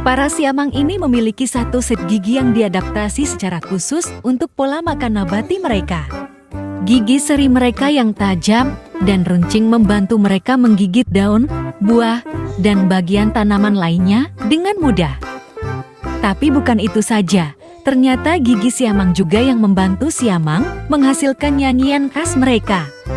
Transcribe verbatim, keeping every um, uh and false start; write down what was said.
Para siamang ini memiliki satu set gigi yang diadaptasi secara khusus untuk pola makan nabati mereka. Gigi seri mereka yang tajam dan runcing membantu mereka menggigit daun, buah, dan bagian tanaman lainnya dengan mudah. Tapi bukan itu saja, ternyata gigi siamang juga yang membantu siamang menghasilkan nyanyian khas mereka.